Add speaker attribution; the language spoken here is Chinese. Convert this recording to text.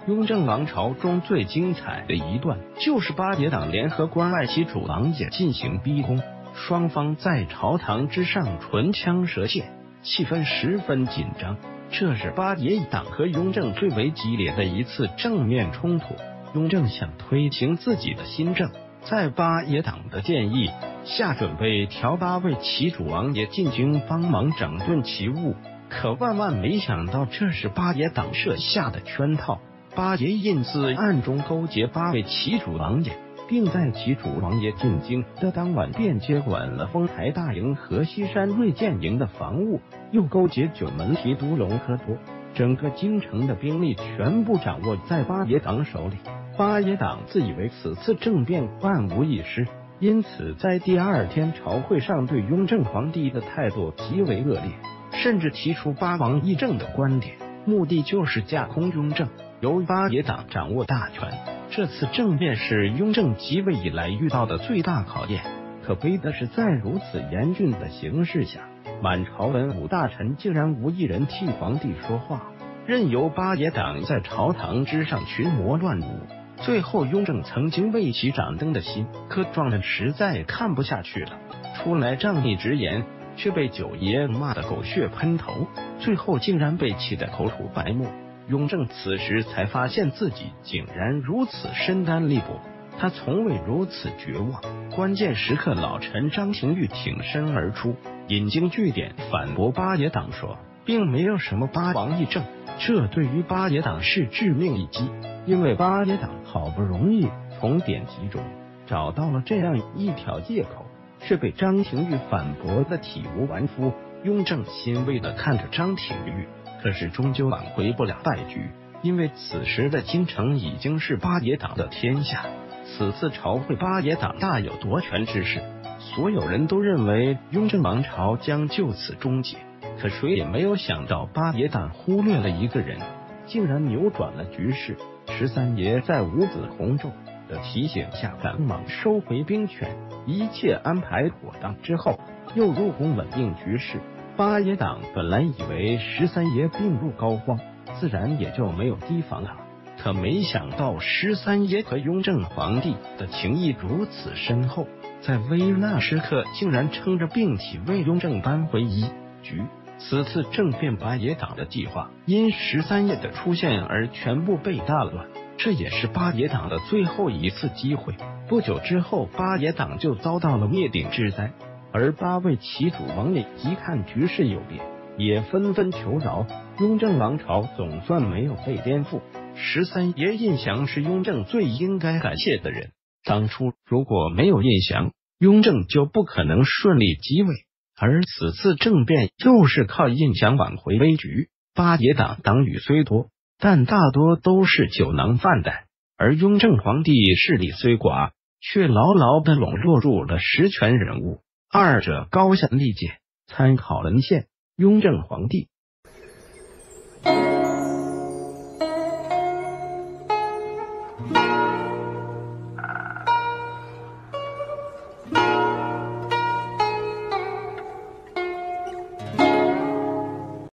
Speaker 1: 雍正王朝中最精彩的一段，就是八爷党联合关外旗主王爷进行逼宫，双方在朝堂之上唇枪舌剑，气氛十分紧张。这是八爷党和雍正最为激烈的一次正面冲突。雍正想推行自己的新政，在八爷党的建议下，准备调8位旗主王爷进京帮忙整顿旗务，可万万没想到，这是八爷党设下的圈套。八爷印自暗中勾结8位旗主王爷，并在旗主王爷进京的当晚便接管了丰台大营和西山锐剑营的防务，又勾结九门提督隆科多，整个京城的兵力全部掌握在八爷党手里。八爷党自以为此次政变万无一失，因此在第二天朝会上对雍正皇帝的态度极为恶劣，甚至提出八王议政的观点，目的就是架空雍正，由八爷党掌握大权。这次政变是雍正即位以来遇到的最大考验。可悲的是，在如此严峻的形势下，满朝文武大臣竟然无一人替皇帝说话，任由八爷党在朝堂之上群魔乱舞。最后，雍正曾经为其掌灯的新科状元实在看不下去了，出来仗义直言，却被九爷骂得狗血喷头，最后竟然被气得口吐白沫。雍正此时才发现自己竟然如此身单力薄，他从未如此绝望。关键时刻，老臣张廷玉挺身而出，引经据典反驳八爷党说，并没有什么八王议政，这对于八爷党是致命一击。因为八爷党好不容易从典籍中找到了这样一条借口，却被张廷玉反驳的体无完肤。雍正欣慰地看着张廷玉，可是终究挽回不了败局，因为此时的京城已经是八爷党的天下。此次朝会，八爷党大有夺权之势，所有人都认为雍正王朝将就此终结。可谁也没有想到，八爷党忽略了一个人，竟然扭转了局势。13爷在五子弘昼的提醒下，赶忙收回兵权，一切安排妥当之后，又入宫稳定局势。八爷党本来以为13爷病入膏肓，自然也就没有提防他，可没想到13爷和雍正皇帝的情谊如此深厚，在危难时刻竟然撑着病体为雍正扳回一局。此次政变，八爷党的计划因13爷的出现而全部被打乱，这也是八爷党的最后一次机会。不久之后，八爷党就遭到了灭顶之灾，而8位旗主王爷一看局势有变，也纷纷求饶。雍正王朝总算没有被颠覆。13爷胤祥是雍正最应该感谢的人，当初如果没有胤祥，雍正就不可能顺利继位。而此次政变又是靠胤祥挽回危局。八爷党党羽虽多，但大多都是酒囊饭袋，而雍正皇帝势力虽寡，却牢牢地笼络住了实权人物，二者高下立见。参考文献：雍正皇帝